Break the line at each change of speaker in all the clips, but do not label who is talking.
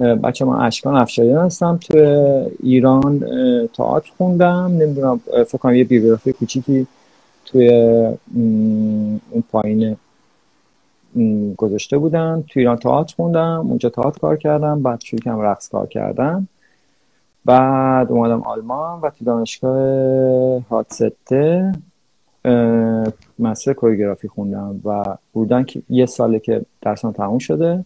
بچه من اشکان افشاریان هستم. تو ایران تئاتر خوندم. نمیدونم فکر کنم یه بیوگرافی کوچیکی توی اون پایین گذاشته بودم. تو ایران تئاتر خوندم، اونجا تئاتر کار کردم، بعد شروع کردم رقص کار کردم. بعد اومدم آلمان و تو دانشگاه هاتسته مستر کوریوگرافی خوندم و بودن که یه ساله که درسم تموم شده.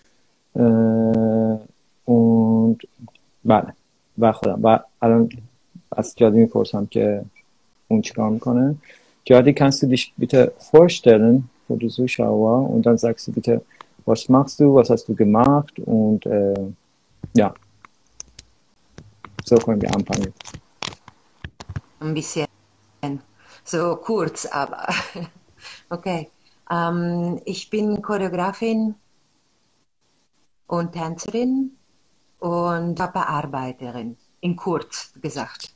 اون بله و خودم و الان از جادی میپرسم که اون چیکار میکنه. Jadi kannst du dich bitte vorstellen für die Zuschauer und dann sagst du bitte, was machst du, was hast du gemacht und ja, so können wir anfangen.
Ein bisschen so kurz, aber okay. Ich bin Choreografin und Tänzerin und Bearbeiterin, in kurz gesagt.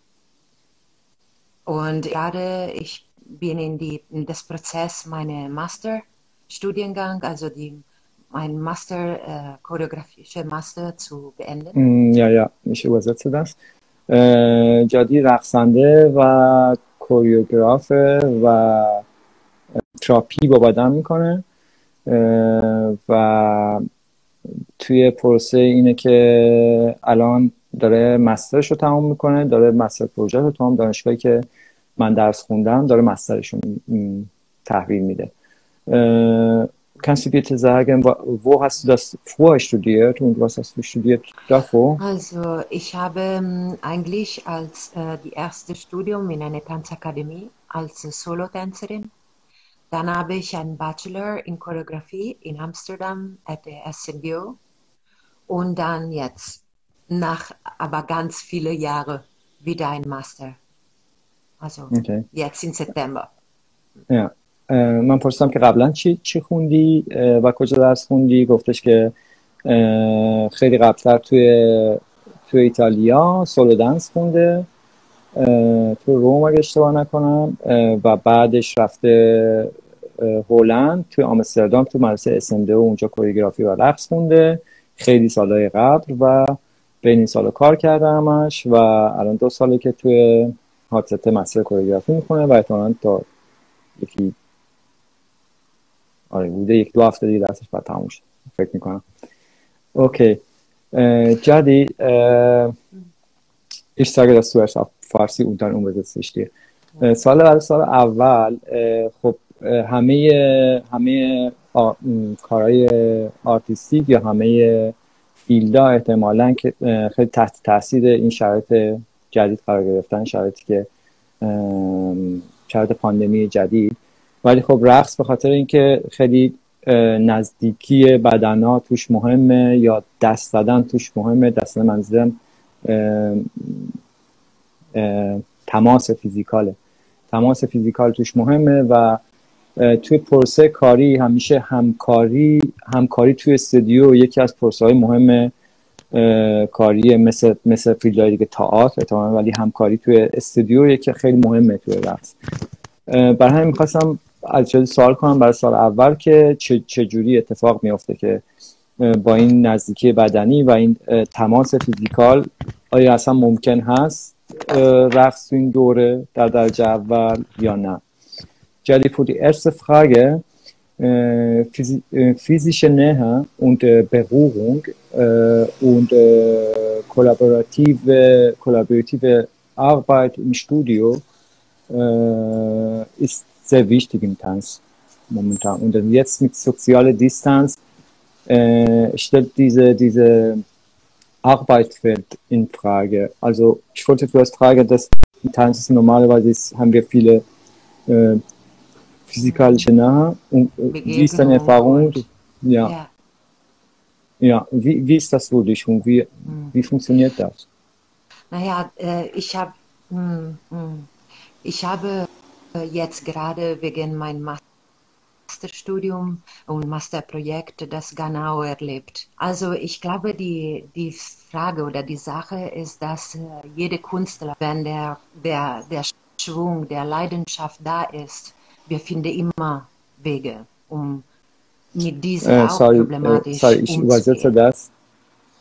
Und gerade ich bin in das Prozess meiner Masterstudiengang, also mein Master, choreografische Master zu beenden.
Ja, ich übersetze das. جادی رقصنده و کوریوگرافه و تراپی با بدن میکنه و توی پروسه اینه که الان داره مسترش رو تمام میکنه، داره مستر پروژه رو تمام دانشگاهی که من درس خوندم داره مسترش رو تحویل میده. Kannst du bitte sagen, wo hast du das vorher studiert und was hast du studiert davor?
Also ich habe eigentlich als die erste Studium in einer Tanzakademie als Solotänzerin. Dann habe ich einen Bachelor in Choreografie in Amsterdam at der SNBO und dann jetzt nach aber ganz viele Jahre wieder ein Master. Also jetzt in September.
Ja. من پرسیدم که قبلا چی خوندی و کجا درس خوندی. گفتش که خیلی قبلتر توی ایتالیا سولو دنس خونده تو روم اگه اشتباه نکنم و بعدش رفته هلند توی آمستردام تو مدرسه اسنده و اونجا کوریوگرافی و رقص خونده خیلی سالهای قبل و بین این سالا کار کرده همش و الان 2 ساله که توی هاتسته مستر کوریوگرافی میکنه و احتمالاً تا یکی بوده 1-2 هفته دیگه درسش باید تموم شد فکر میکنم. Okay. Jadi, ich sage das zuerst auf Farsi und dann übersetze ich dir. سال اول خب همه کارهای آرتیستیک یا همه فیلدها احتمالاً که خیلی تحت تاثیر این شرایط جدید قرار گرفتن، شرایطی که شرایط پاندمی جدید. ولی خب رقص به خاطر اینکه خیلی نزدیکی بدنها توش مهمه یا دست زدن توش مهمه، دست زدن منظورم تماس فیزیکال توش مهمه و توی پروسه کاری همیشه همکاری توی استودیو یکی از پروسه های مهم کاری مثل فیلدهای دیگه تئاتر ولی همکاری توی استودیو یکی خیلی مهمه توی رقص. برای همین می‌خواستم از جدی سوال کنم برای سال اول که چه جوری اتفاق میفته که با این نزدیکی بدنی و این تماس فیزیکال آیا اصلا ممکن هست رقص تو این دوره در درجه اول یا نه. Jadi für die erste Frage, physische Nähe und Berührung und kollaborative Arbeit im Studio ist sehr wichtig im Tanz momentan. Und jetzt mit sozialer Distanz stellt diese Arbeitsfeld in Frage. Also ich wollte zuerst fragen, dass im Tanz normalerweise haben wir viele physikalische Nähe und wie ist deine Erfahrung? Ja. Wie ist das für dich und wie funktioniert das?
Naja, ich habe jetzt gerade wegen meinem Masterstudium und Masterprojekt das genau erlebt. Also ich glaube, die Frage oder die Sache ist, dass jeder Künstler, wenn der Schwung, der Leidenschaft da ist, wir finden immer Wege, um mit dieser auch problematisch
ich übersetze das.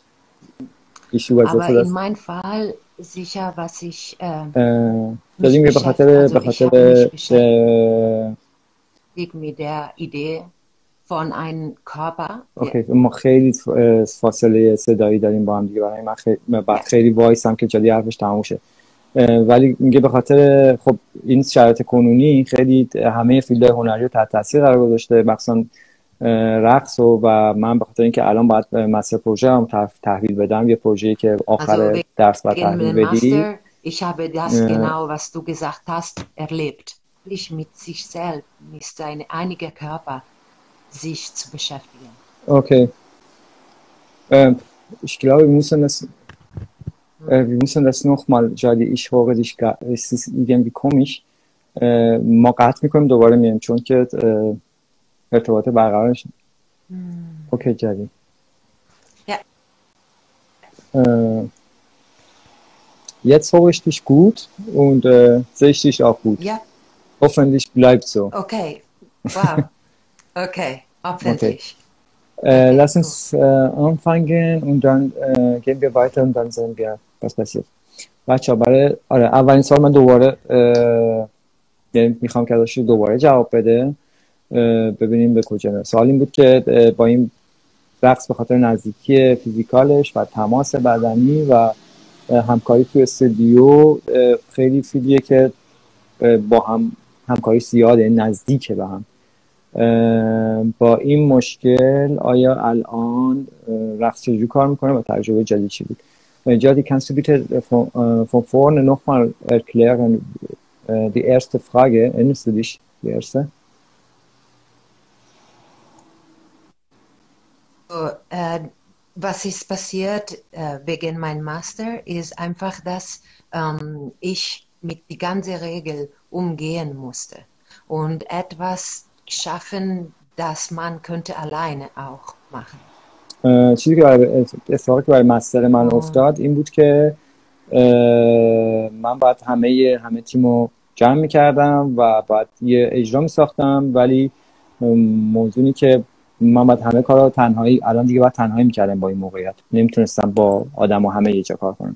ایشو و
Aber
ذات
in
دست
meinem Fall sicher, was ich mich
دادیم به
beschäftigt,
خاطر
also
به
ich habe
خاطر
mich beschäftigt mit der Idee von einem Körper, der
اوکی ما خیلی فاصله صدایی داریم با هم دیگه، برای من خیلی بعد خیلی وایسم که جدی حرفش تموم شه. ولی میگه به خاطر خب این شرایط کنونی خیلی همه فیلدهای هنری رو تحت تاثیر قرار گذاشته، مخصوصا رقص و من به خاطر اینکه الان باید مستر پروژه هم تحویل بدم، یه پروژه‌ای که
also
آخر درس باید
wegen
تحویل
dem
بدی.
Master, ich habe das genau, was du gesagt hast, erlebt. Mit sich selbst, mit seinem eigenen Körper sich zu beschäftigen.
Okay. Ich glaube, wir müssen das nochmal, Jadi, ich höre dich, es ist irgendwie komisch. ما قطع میکنیم دوباره میایم چون که ارتباط برقرار شد. اوکی جدی.
Ja.
Jetzt höre ich dich gut und sehe ich dich auch gut.
Ja.
Hoffentlich bleibt so.
Okay. Wow. Okay. Hoffentlich.
Okay. Lass uns anfangen und dann gehen wir weiter und dann sehen wir, was passiert. بچه برای اولین سال من دوباره یعنی میخوام که ازش دوباره جواب بده، ببینیم به کجا میره. سوال این بود که با این رقص به خاطر نزدیکی فیزیکالش و تماس بدنی و همکاری تو استودیو خیلی فیلمیه که با هم همکاری زیاده، نزدیکه به هم. با این مشکل آیا الان رقص چجوری کار میکنه و تجربه جدید چی بود؟ Jadi, kannst du bitte von vorne nochmal erklären, die erste Frage, erinnerst du dich, die erste?
Was ist passiert wegen meinem Master, ist einfach, dass ich mit die ganze Regel umgehen musste und etwas schaffen, das man könnte alleine auch machen.
چیزی که اتفاقی که برای مستر من افتاد این بود که من باید همه تیمو جمع میکردم و باید یه اجرا میساختم، ولی موضوعی که من باید همه کارا تنهایی، الان دیگه باید تنهایی میکردم با این موقعیت، نمیتونستم با آدم و همه یه جا کار کنم.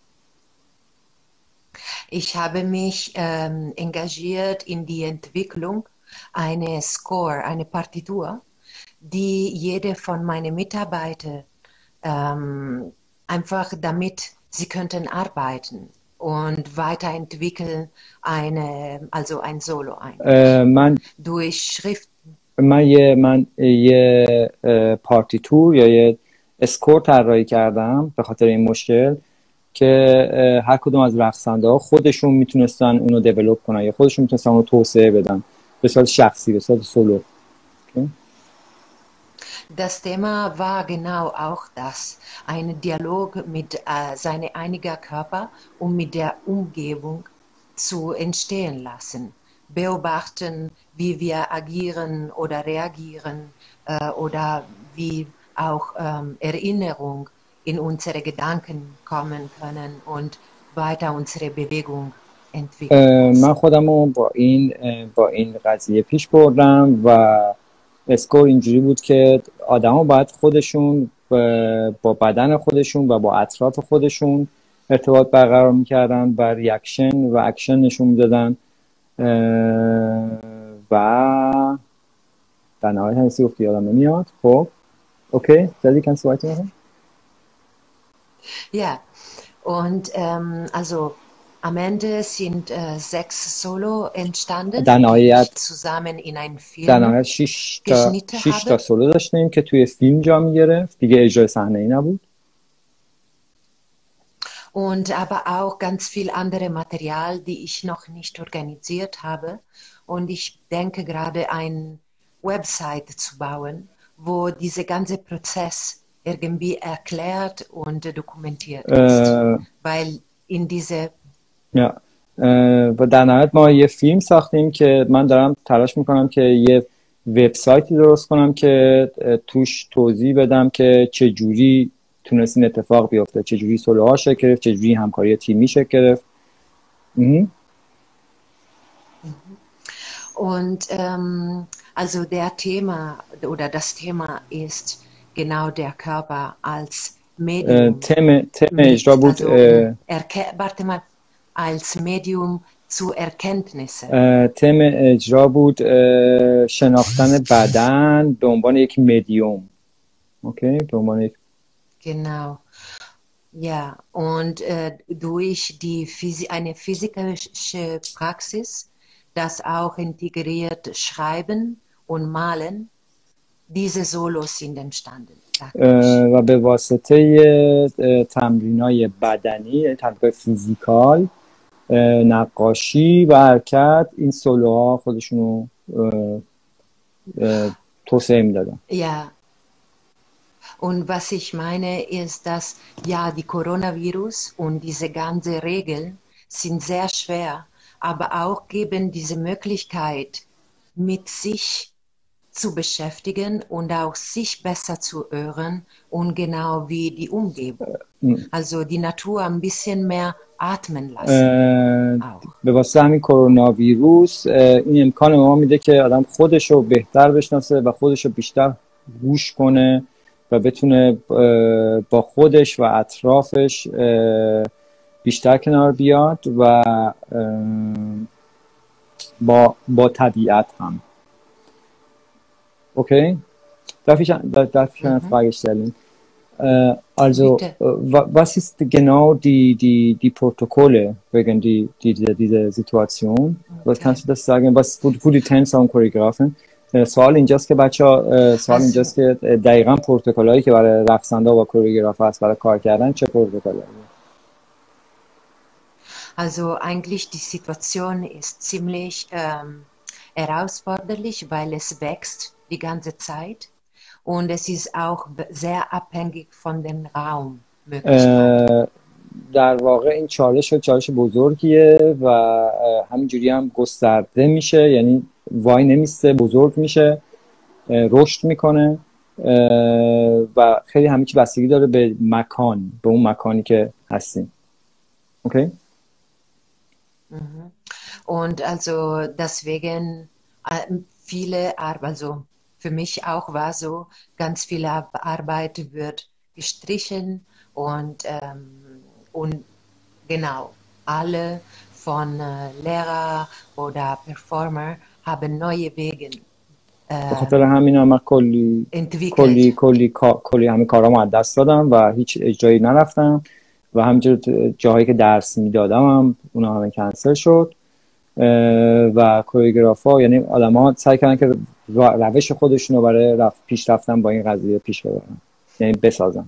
Ich habe mich engagiert in die Entwicklung einer Score, eine Partitur, die jede von meinen Mitarbeitern einfach damit sie könnten arbeiten und weiterentwickeln also ein Solo durch Schrift.
من یه پارتیتور یا یه اسکور طراحی کردم به خاطر این مشکل که هر کدوم از رقصنده ها خودشون میتونستن اونو دیولپ کنن یا خودشون میتونستن اونو توسعه بدن به صورت شخصی، به صورت سولو.
Das Thema war genau auch das, ein Dialog mit seinem eigenen Körper und mit der Umgebung zu entstehen lassen. Beobachten, wie wir agieren oder reagieren oder wie auch Erinnerung in unsere Gedanken kommen können und weiter unsere Bewegung entwickeln.
من خودمو با این قضیه پیش بردم و اسکور اینجوری بود که آدما باید خودشون با بدن خودشون و با اطراف خودشون ارتباط برقرار میکردن و ریاکشن و اکشن نشون میدادن و در نهایت همیسی گفتی یادم نمیاد. خب اوکی Jadi kannst du weitermachen?
Ja, und also am Ende sind 6 Solo entstanden, die ich zusammen in einen Film geschnitten habe.
6 تا سولو داشتیم که توی فیلم جا می‌گرفت، دیگه اجرای صحنه‌ای نبود.
Und aber auch ganz viel andere Material, die ich noch nicht organisiert habe. Und ich denke gerade, eine Website zu bauen, wo dieser ganze Prozess irgendwie erklärt und dokumentiert ist. Weil in diese
و در نهایت ما یه فیلم ساختیم که من دارم تلاش میکنم که یه وبسایتی درست کنم که توش توضیح بدم که چه جوری تونست این اتفاق بیفته، چه جوری سولوها شکل گرفت، چه جوری همکاری تیمی شکل گرفت.
Und also das Thema ist genau der Körper als Medium
تم اجرا بود
warte mal, als Medium zu Erkenntnisse.
تم اجرا بود شناختن بدن به عنوان یک مدیوم. اوکی، به عنوان یک
Genau. Ja, und durch eine physische Praxis, das auch integriert Schreiben und Malen, diese Solos sind entstanden.
و به واسطه تمرینای بدنی، تمرینای فیزیکال، نقاشی و حرکت، این سولوها خودشونو توسعه میدادن.
Ja. Und was ich meine ist, dass ja die Coronavirus und diese ganzen Regeln sind sehr schwer, aber auch geben diese Möglichkeit, mit sich zu beschäftigen und auch sich besser zu hören und genau wie die Umgebung. Also die Natur ein bisschen mehr atmen lassen.
به واسه همین کرونا ویروس این امکان به ما میده که آدم خودش رو بهتر بشناسه و خودش رو بیشتر گوش کنه و بتونه با خودش و اطرافش بیشتر کنار بیاد و با طبیعت هم. Okay? Darf ich eine Frage stellen? Also, was ist genau die Protokolle wegen dieser Situation? Was kannst du das sagen? Was für die Tänzer und Choreografen? سوال اینجاست که بچه‌ها سوال اینجاست که دقیقاً پروتکلایی که برای رقصنده و کوریوگراف هست برای کار کردن چه پروتکلی؟
Also eigentlich die Situation ist ziemlich herausforderlich, weil es wächst die ganze Zeit und es ist auch sehr abhängig von dem Raum.
در واقع این چالش بزرگیه و همینجوری هم گسترده میشه، یعنی وای نمیسته، بزرگ میشه، رشد میکنه و خیلی همه چی بستگی داره به مکان، به اون مکانی که هستیم. اوکی؟
Und also deswegen viele Arbeit, also für mich auch war so, ganz viel Arbeit wird gestrichen und genau, alle von Lehrer oder Performer haben neue Wege
به خاطر همین من کلی همه کارامو از دست دادم و هیچ اجرایی نرفتم و همینجور جاهایی که درس میدادم هم اونا همه کنسل شد و کوریوگرافا یعنی آدما سعی کردن که روش خودشونو برای پیش رفتن با این قضیه پیش ببرن، یعنی بسازن.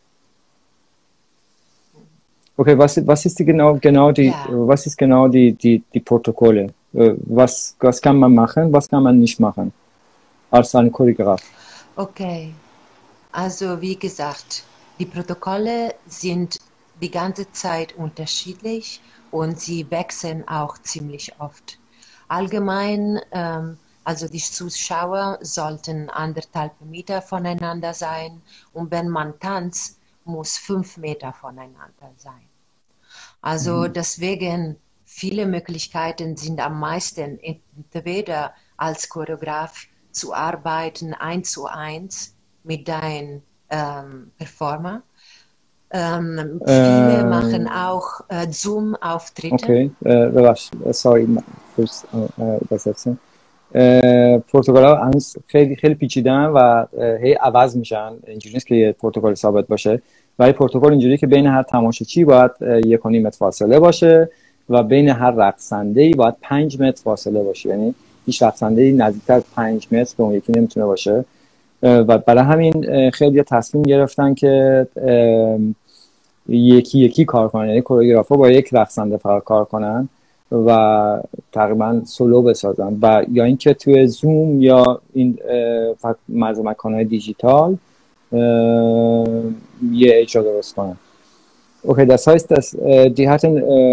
Okay, was ist genau die Protokolle? Was kann man machen, was kann man nicht machen als ein Choreograf?
Okay, also wie gesagt, die Protokolle sind die ganze Zeit unterschiedlich und sie wechseln auch ziemlich oft. Allgemein, also die Zuschauer sollten 1,5 Meter voneinander sein und wenn man tanzt, muss 5 Meter voneinander sein. Also deswegen viele Möglichkeiten sind am meisten entweder als Choreograf zu arbeiten 1:1 mit deinem Performer. Viele machen auch Zoom-Auftritte.
Okay, sorry, first übersetzen. پروتکل‌ها هنوز خیلی پیچیدن و هی عوض میشن، اینجوری نیست که یه پروتکل ثابت باشه، ولی پروتکل اینجوری که بین هر تماشاچی باید 1.5 متر فاصله باشه و بین هر رقصنده‌ای باید 5 متر فاصله باشه، یعنی هیچ رقصنده‌ای نزدیکتر از 5 متر به اون یکی نمیتونه باشه و برای همین خیلی تصمیم گرفتن که یکی کار کنن، یعنی کوریوگرافا با یک رقصنده فقط کار کنن و تقریبا سولو بسازن و یا اینکه توی زوم یا این مکان‌های دیجیتال یه اجرا درست کنن. Okay, das heißt, dass die hatten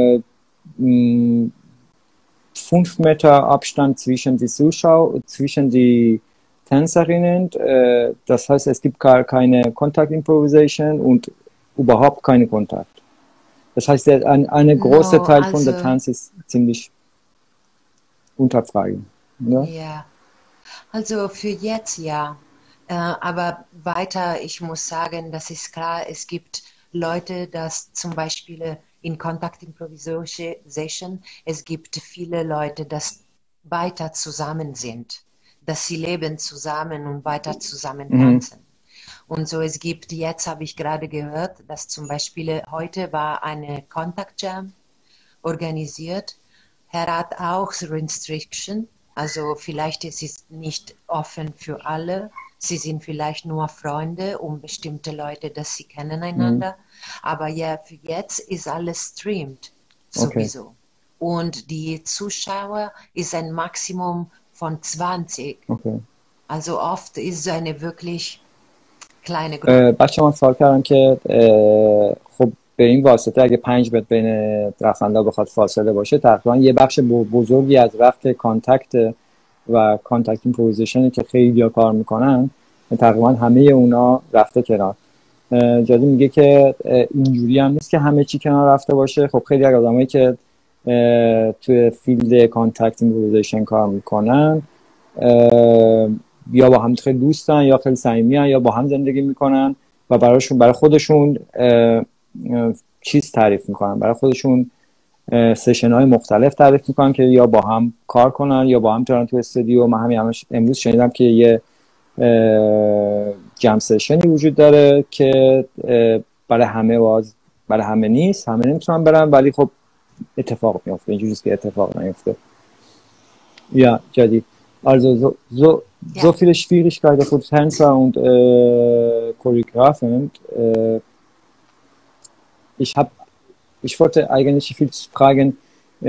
5 Meter Abstand zwischen die Zuschauer, zwischen die Tänzerinnen. Das heißt, es gibt gar keine Kontakt-Improvisation und überhaupt keine Kontakt. Das heißt, ein großer Teil von der Tanz ist ziemlich unter Frage.
Ja, also für jetzt ja. Aber weiter, ich muss sagen, das ist klar, es gibt Leute, das zum Beispiel in Contact Improvisation, es gibt viele Leute, das weiter zusammen sind, dass sie leben zusammen und weiter zusammen
Mhm.
tanzen. Und so, es gibt, jetzt habe ich gerade gehört, dass zum Beispiel heute war eine Contact Jam organisiert. Er hat auch Restriction, also vielleicht ist es nicht offen für alle. Sie sind vielleicht nur Freunde und bestimmte Leute, dass sie kennen
Mhm.
einander. Aber ja, für jetzt ist alles streamt
Okay.
sowieso. Und die Zuschauer ist ein Maximum von 20.
Okay.
Also oft ist es eine wirklich kleine Gruppe.
بچه من سوال کردم که خب به این واسطه اگه 5 متر بین رقصنده بخواد فاصله باشه تقریبا یه بخش بزرگی از وقت کانتکت و کانتکت ایمپروویزیشنی که خیلی ها کار میکنن تقریبا همه اونا رفته کنار. جادی میگه که اینجوری هم نیست که همه چی کنار رفته باشه. خب خیلی از آدمایی که توی فیلد کانتکت ایمپروویزیشن کار میکنن یا با هم خیلی دوستن یا خیلی صمیمیان یا با هم زندگی میکنن و برای خودشون چیز تعریف میکنن، برای خودشون سشن های مختلف تعریف میکنن که یا با هم کار کنن یا با هم ترن تو استودیو. من همین امروز شنیدم که یه جم سشنی وجود داره که برای همه نیست، همه نمیتونن برن ولی خب اتفاق میفته. اینجوریه که اتفاق نیفته. Ja, Jadi, also so
Ja,
viele Schwierigkeiten für Tänzer und Choreografen. Ich habe, ich wollte eigentlich viel fragen,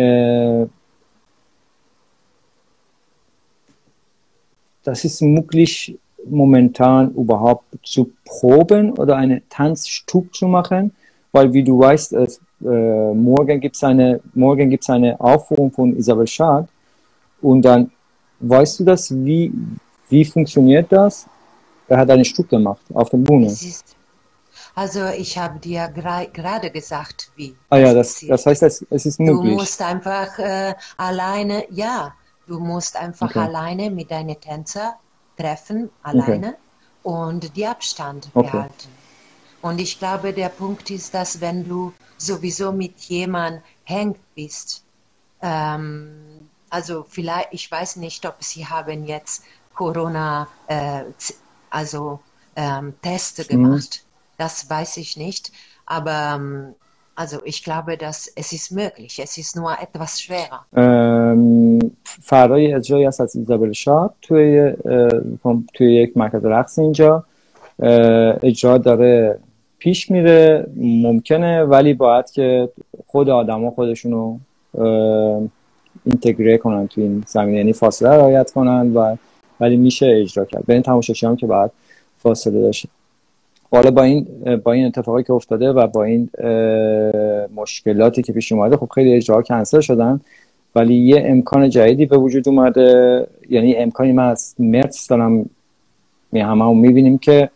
das ist möglich momentan überhaupt zu proben oder ein Tanzstück zu machen, weil wie du weißt, morgen gibt's eine Aufführung von Isabel Schad und dann weißt du das, wie funktioniert das? Er hat ein Stück gemacht auf der Bühne.
es ist, also ich habe dir gerade gesagt, wie
Ah ja,
das
das
passiert.
heißt, es ist
Du
möglich.
musst einfach alleine, ja, du musst einfach
Okay,
alleine mit deinen Tänzer treffen,
okay,
alleine und die Abstand
okay.
behalten. Und ich glaube, der Punkt ist, dass wenn du sowieso mit jemandem hängt bist, also vielleicht, ich weiß nicht, ob sie haben jetzt Corona, also Teste
Mhm.
gemacht. Das weiß ich nicht. Aber also ich glaube, dass es ist möglich. Es ist nur etwas schwerer.
فرای اجرایی هست از ایزابل شاه توی یک مرکز رقص اینجا. اجرا داره پیش میره، ممکنه، ولی باید که خود آدما خودشونو اینتگره کنن تو این زمینه، یعنی فاصله رعایت کنن ولی میشه اجرا کرد. به این تماشاچی هم که باید فاصله داشت. حالا با این اتفاقی که افتاده و با این مشکلاتی که پیش اومده، خب خیلی اجراها کنسل شدن، ولی یه امکان جدیدی به وجود اومده. یعنی امکانی من از مرس دارم هممون میبینیم که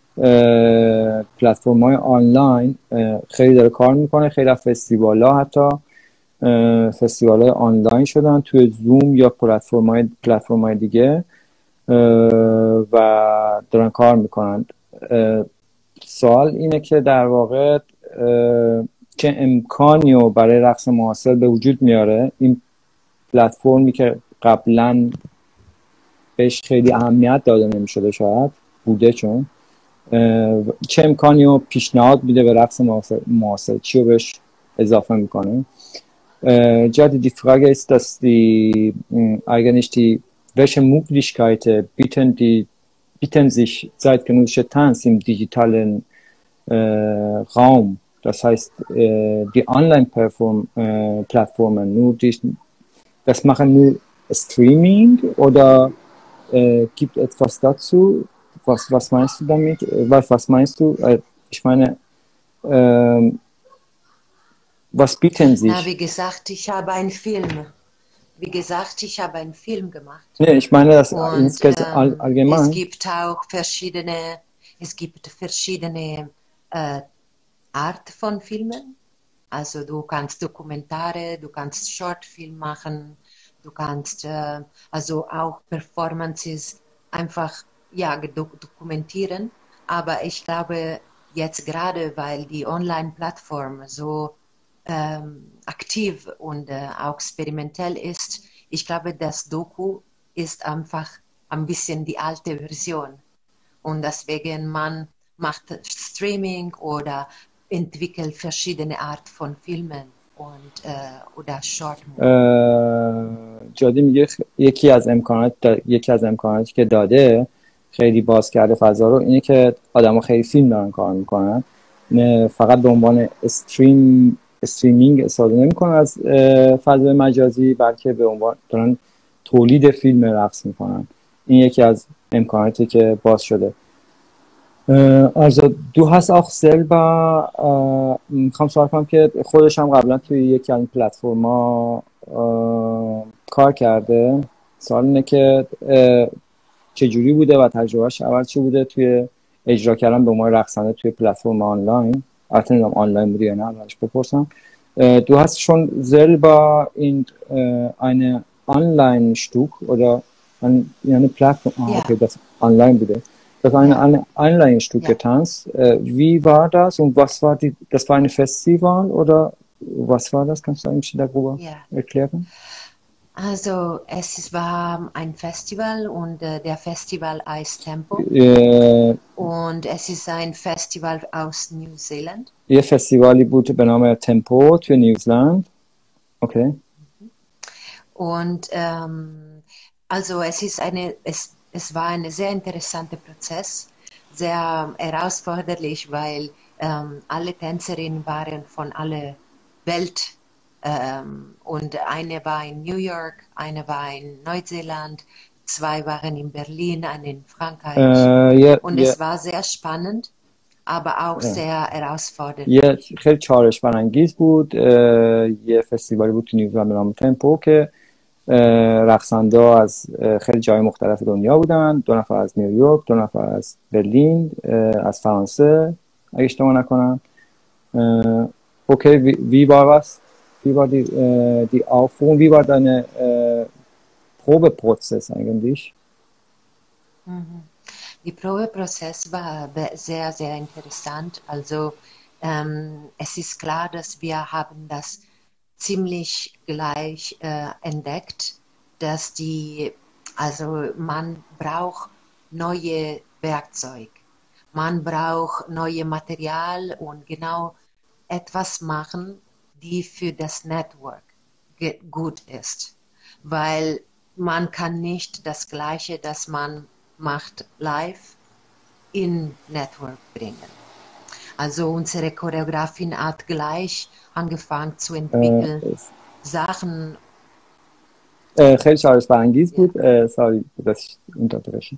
پلتفرم های آنلاین خیلی داره کار میکنه. خیلی از فستیوال ها حتی فستیوال های آنلاین شدن توی زوم یا پلتفرم های دیگه و دارن کار میکنن. سوال اینه که در واقع چه امکانی رو برای رقص معاصر به وجود میاره این پلتفرمی که قبلا بهش خیلی اهمیت داده نمیشده، شاید بوده، چون چه امکانی رو پیشنهاد میده به رقص معاصر، چی رو بهش اضافه میکنه. Jadi die Frage ist, dass eigentlich welche Möglichkeiten bieten sich zeitgenössische Tanz im digitalen Raum, das heißt die Online-Plattformen, das machen nur Streaming oder gibt etwas dazu? Was meinst du damit? Was meinst du? Ich meine, was bieten
Na,
sich?
wie gesagt, ich habe einen Film. Wie gesagt, ich habe einen Film gemacht.
Nee, ich meine das
Und
allgemein.
es gibt verschiedene Art von Filmen. Also du kannst Dokumentare, du kannst Shortfilm machen, du kannst also auch Performances einfach ja, dokumentieren. Aber ich glaube, jetzt gerade, weil die Online-Plattform so aktiv und auch experimentell ist, ich glaube, das Doku ist einfach ein bisschen die alte Version. Und deswegen man macht Streaming oder entwickelt verschiedene Art von Filmen und oder Short Movies.
جادی میگه یکی از امکاناتی که داده خیلی باز کرده فضا رو اینه که آدما خیلی فیلم دارن کار میکنن، فقط به عنوان استریمینگ استفاده نمیکنن از فضای مجازی، بلکه به عنوان دارن تولید فیلم رقص میکنن. این یکی از امکاناتی که باز شده. Also du hast auch selber میخوام سوال کنم که خودش هم قبلا توی یکی از این پلتفرما کار کرده. سوال اینه که چجوری بوده و تجربهش اول چی بوده توی اجرا کردن به عنوان رقصنده توی پلتفرم آنلاین. البته نمیدونم آنلاین بوده یا نه، اولش بپرسم. Du hast schon selber in eine Online-Stück oder eine Plattform, okay, das online bide. Das war eine Online-Stück getanzt. Wie war das und was war das war ein Festival oder was war das? Kannst du eigentlich darüber erklären?
Also es war ein Festival und der Festival heißt Tempo und es ist ein Festival aus New Zealand.
یه فستیوالی بود به نام تمپو توی نیوزلند. Okay.
Und also es war ein sehr interessanter Prozess, sehr herausforderlich, weil alle Tänzerinnen waren von aller Welt und eine war in New York, eine war in Neuseeland, 2 waren in Berlin, eine in Frankreich und es war sehr spannend, aber auch sehr herausfordernd.
یه خیلی چالش برانگیز بود. یه فستیوالی بود تو نیوزلند به نام تمپو که رقصنده ها از خیلی جای مختلف دنیا بودن. 2 نفر از نیویورک، 2 نفر از برلین، از فرانسه اگه اشتباه نکنم. Okay, wie war was? Wie war die Aufführung? Wie war deine Probeprozess eigentlich?
Die Probeprozess war sehr, sehr interessant. Also es ist klar, dass wir haben das ziemlich gleich entdeckt, dass also man braucht neue Werkzeug, man braucht neue Material und genau etwas machen, die für das Network gut ist, weil man kann nicht das Gleiche, das man macht live in Network bringen. Also unsere Choreografin hat gleich angefangen zu entwickeln Sachen.
خیلی چالش برانگیز بود. ساری بس unterbrechen.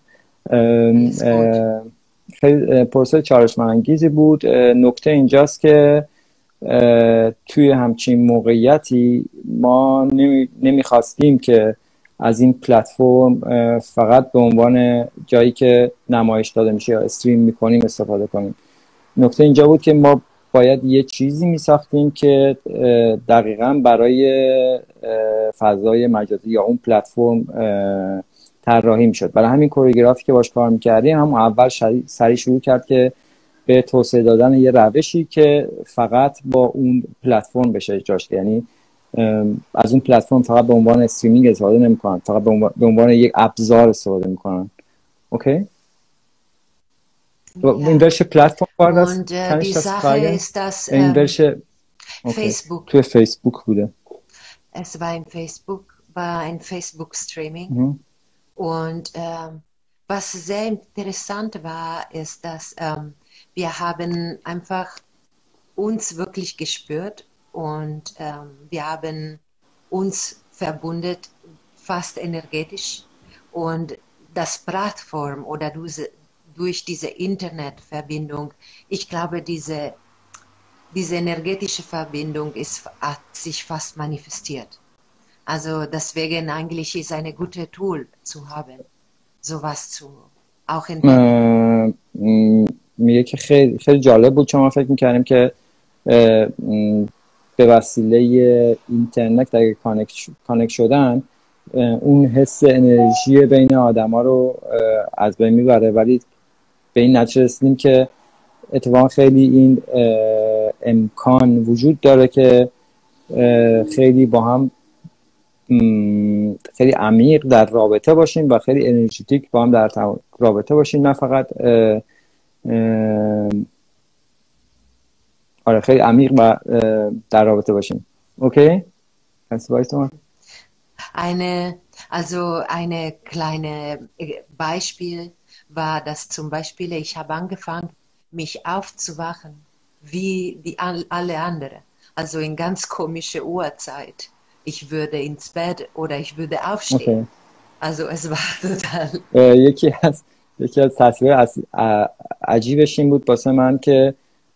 خیلی پروسه چالش برانگیزی بود. نکته اینجاست که توی همچین موقعیتی ما نمیخواستیم که از این پلتفرم فقط به عنوان جایی که نمایش داده میشه یا استریم میکنیم استفاده کنیم. نکته اینجا بود که ما باید یه چیزی میساختیم که دقیقاً برای فضای مجازی یا اون پلتفرم طراحی میشد. برای همین کوریوگرافی که باش کار میکردیم هم اول سریع شروع کرد که به توسعه دادن یه روشی که فقط با اون پلتفرم بشه اجراش، یعنی از اون پلتفرم فقط به عنوان استریمینگ استفاده نمیکنن، فقط به عنوان یک ابزار استفاده میکنن. اوکی؟ In welche Plattform war das? Kann ich das fragen?
Ist das
in welche? Okay.
Facebook.
Für Facebook wurde.
Es war ein Facebook-Streaming. Und was sehr interessant war, ist, dass wir haben einfach uns wirklich gespürt und wir haben uns verbunden, fast energetisch. Und das Plattform oder durch diese Internetverbindung, ich glaube, diese energetische Verbindung hat sich fast manifestiert. Also deswegen eigentlich ist eine gute Tool zu haben, sowas zu auch entdecken.
میگه که خیلی جالب بود چون ما فکر میکردیم که به وسیله اینترنت اگه کانکت شدن اون حس انرژی بین آدما رو از بین میبره، ولی به این نتیجه رسیدیم که اتفاقا خیلی این امکان وجود داره که خیلی با هم خیلی عمیق در رابطه باشیم و خیلی انرژیتیک با هم در رابطه باشیم، نه فقط آره خیلی عمیق و در رابطه باشیم. اوکی؟ Kannst du weitermachen?
Eine kleine Beispiel war das zum Beispiel, ich habe angefangen, mich aufzuwachen, wie alle anderen. Also in ganz komische Uhrzeit. Ich würde ins Bett oder ich würde aufstehen.
Okay.
Also es war total...
یکی از تصویر عجیبش این بود واسه من که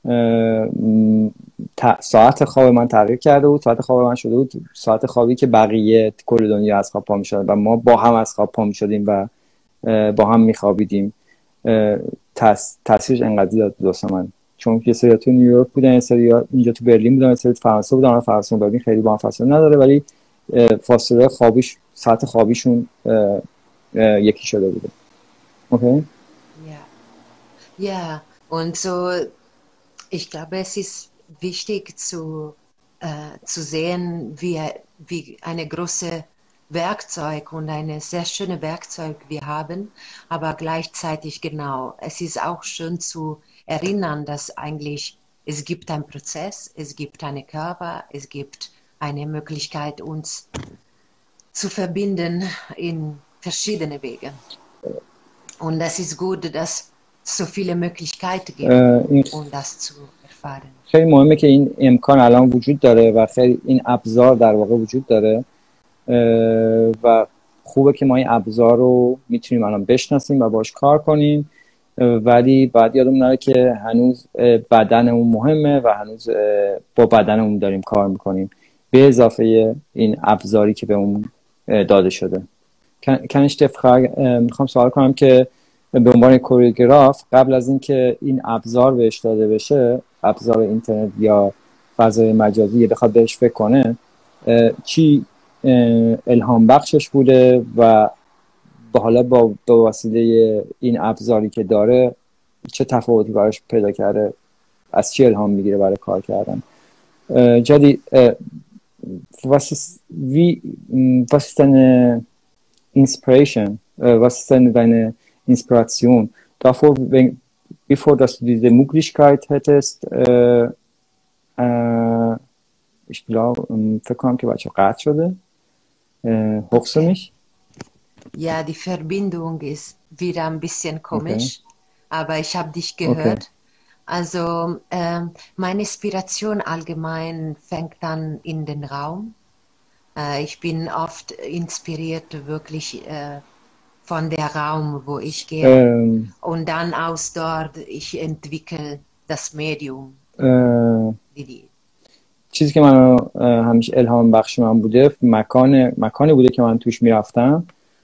ساعت خواب من تغییر کرده بود. ساعت خواب من شده بود ساعت خوابی که بقیه کل دنیا از خواب پا می شدن و ما با هم از خواب پا می شدیم و با هم می خوابیدیم. تاثیرش انقدر زیاد بود واسه من، چون یه سری تو نیویورک بودن، یه سری اینجا تو برلین بودن، یه سری فرانسه بودن. فرانسه و برلین خیلی با هم فاصله نداره، ولی فاصله خوابیش ساعت خوابیشون یکی شده بوده. اوکی؟
Ja, und so, ich glaube, es ist wichtig zu sehen, wie eine große Werkzeug und eine sehr schöne Werkzeug wir haben, aber gleichzeitig genau, es ist auch schön zu erinnern, dass eigentlich es gibt einen Prozess, es gibt einen Körper, es gibt eine Möglichkeit, uns zu verbinden in verschiedene Wege. Und es ist gut, dass so viele Möglichkeiten gibt, um das zu erfahren.
خیلی مهمه که این امکان الان وجود داره و خیلی این ابزار در واقع وجود داره و خوبه که ما این ابزار رو میتونیم الان بشناسیم و باش کار کنیم، ولی باید یادمون نره که هنوز بدنمون مهمه و هنوز با بدنمون داریم کار میکنیم به اضافه این ابزاری که به اون داده شده. میخوام سوال کنم که به عنوان کوریوگراف قبل از اینکه این ابزار بهش داده بشه، ابزار اینترنت یا فضای مجازی بخواد بهش فکر کنه، چی الهام بخشش بوده و حالا با وسیله این ابزاری که داره چه تفاوتی براش پیدا کرده، از چی الهام میگیره برای کار کردن؟ Jadi, was ist deine Inspiration? Was ist deine Inspiration davor, bevor dass du diese Möglichkeit hättest? Ich glaube, فکر کنم که بچه قطع شده. Hörst du mich?
Ja, die Verbindung ist wieder ein bisschen komisch, aber ich habe dich gehört. Okay. Also meine Inspiration allgemein fängt dann in den Raum. Ich bin oft inspiriert wirklich von der Raum, wo ich gehe. Und dann aus dort, ich entwickle das Medium.
چیزی که من همیشه الهام بخش من بوده مکانی بوده که من توش میرفتم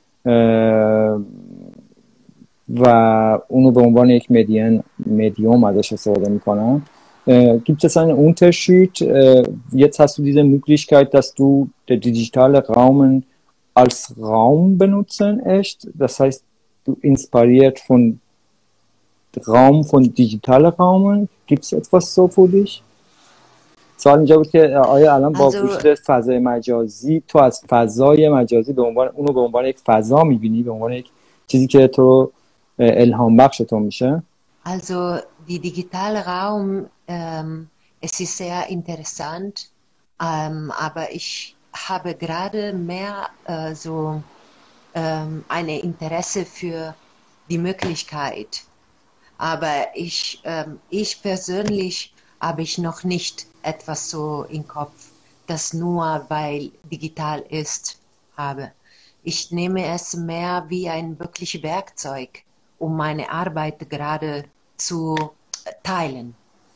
و اونو به عنوان یک مدیوم ازش استفاده میکنم. Gibt es einen Unterschied? Jetzt hast du diese Möglichkeit, dass du den digitalen Raum als Raum benutzen, echt? Das heißt, du inspiriert von Raum, von digitalen Raum. Gibt es etwas so für dich? سوال اینجا بود که آیا الان با وجود فضای مجازی تو از فضای مجازی اونو به عنوان یک فضا میبینی، به عنوان یک چیزی که تو الهام بخش تو میشه؟
Also die digitale Raum, es ist sehr interessant, aber ich habe gerade mehr ein Interesse für die Möglichkeit. Aber ich persönlich habe ich noch nicht etwas so im Kopf, das nur weil digital ist, habe. Ich nehme es mehr wie ein wirkliches Werkzeug, um meine Arbeit gerade zu teilen.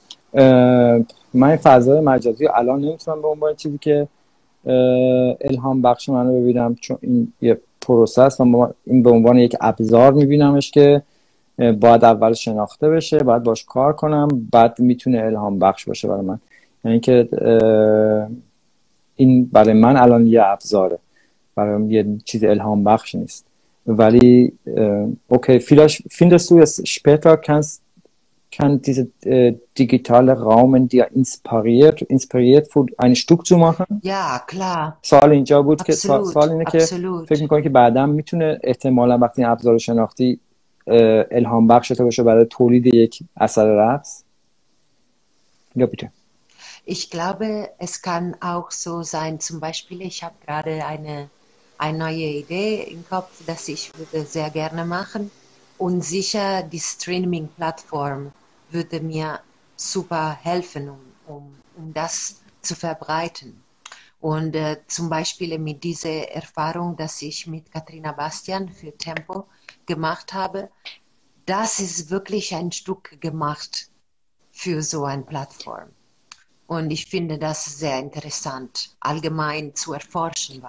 من فضای مجازی الان نمیتونم به عنوان چیزی که الهام بخش منو ببینم، چون این یه پروسه است و این به عنوان یک ابزار میبینمش که باید اول شناخته بشه، باید باش کار کنم، بعد میتونه الهام بخش باشه برای من. یعنی که این برای من الان یه ابزاره برایم یه چیز الهام بخش نیست. ولی okay, vielleicht findest du es später kann diese digitale Raum dir inspiriert für ein Stück zu machen.
Ja, klar.
سوال اینجا بود که
Absolut,
سوال اینه که
absolut.
فکر می‌کنی که بعداً میتونه احتمالاً وقتی این ابزار شناختی الهام بخش تو باشه برای تولید یک اثر رقص؟ Ja, bitte.
Ich glaube, es kann auch so sein, zum Beispiel, ich habe gerade eine neue Idee im Kopf, dass ich würde sehr gerne machen und sicher die Streaming-Plattform würde mir super helfen, um das zu verbreiten. Und zum Beispiel mit dieser Erfahrung, dass ich mit Katrina Bastian für Tempo gemacht habe, das ist wirklich ein Stück gemacht für so eine Plattform. Und ich finde das sehr interessant, allgemein zu erforschen.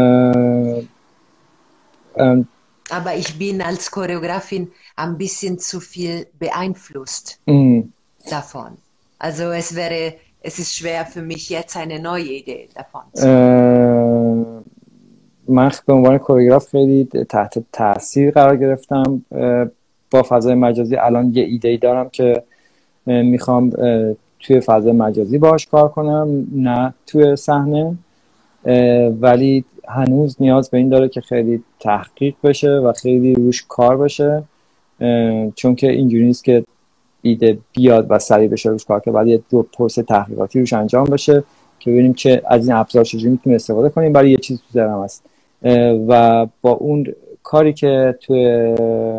Aber ich bin als Choreografin ein bisschen zu viel beeinflusst davon. Also es ist schwer für mich jetzt eine neue Idee davon zu haben.
من به عنوان کوریوگراف خیلی تحت تاثیر قرار گرفتم با فضای مجازی. الان یه ایده دارم که میخوام توی فضای مجازی باهاش کار کنم، نه توی صحنه، ولی هنوز نیاز به این داره که خیلی تحقیق بشه و خیلی روش کار بشه، چون که اینجوری نیست که ایده بیاد و سریع بشه روش کار کنه، ولی یه دو پروسه تحقیقاتی روش انجام بشه که ببینیم که از این ابزار چجوری میتونیم استفاده کنیم. برای یه چیز تو ذهنم هست و با اون کاری که توی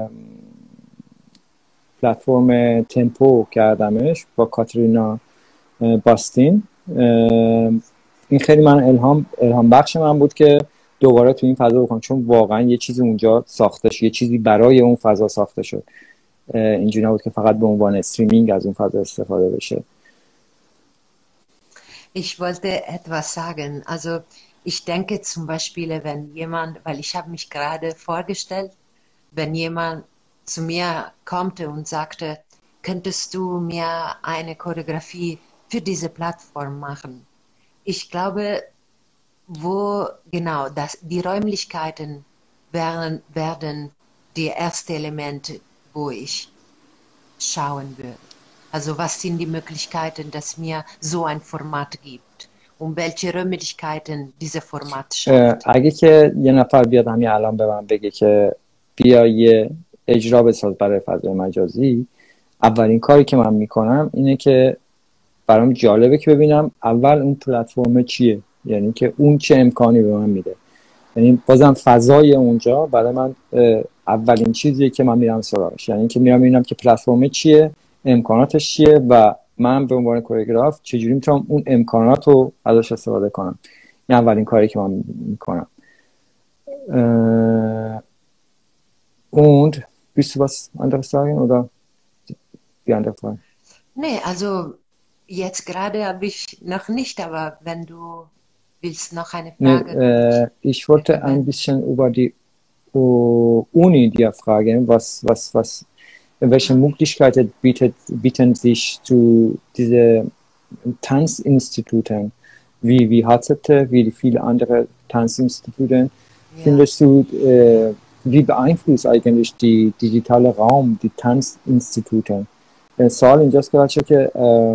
پلتفرم تمپو کردمش با کاترینا باستین، این خیلی من الهام بخش من بود که دوباره تو این فضا بکنم، چون واقعا یه چیزی اونجا ساخته شد، یه چیزی برای اون فضا ساخته شد، اینجوری نبود که فقط به عنوان استریمینگ از اون فضا استفاده بشه.
Ich wollte etwas sagen. Also ich denke zum Beispiel, wenn jemand, weil ich habe mich gerade vorgestellt, wenn jemand zu mir kommt und sagte, könntest du mir eine Choreografie für diese Plattform machen? Ich glaube, die Räumlichkeiten werden die ersten Elemente, wo ich schauen würde. Also was sind die Möglichkeiten, dass mir so ein Format gibt? Und welche Räumlichkeiten diese Format schafft?
اگه که یه نفر بیاد همین الان به من بگه که بیا یه اجرا بساز برای فضای مجازی، اولین کاری که من میکنم اینه که برام جالبه که ببینم اول اون پلتفرم چیه، یعنی که اون چه امکانی به من میده. یعنی بازم فضای اونجا برای من اولین چیزیه که من میرم سراغش، یعنی که میرم ببینم که پلتفرم چیه، امکاناتش چیه و من به عنوان کوریوگراف چجوری میتونم اون امکانات رو ازش استفاده کنم. این اولین کاری که من میکنم. Und willst du was anderes sagen oder die andere Frage?
Nee, also jetzt gerade habe ich noch nicht, aber wenn du willst noch eine Frage.
Nee, ich wollte ein bisschen über die Uni dir fragen, welche Möglichkeiten bieten sich zu diese Tanzinstituten wie HZT, wie viele andere Tanzinstitute? Ja. Findest du, wie beeinflusst eigentlich die digitale Raum die Tanzinstitute? سوال اینجاست که بچه که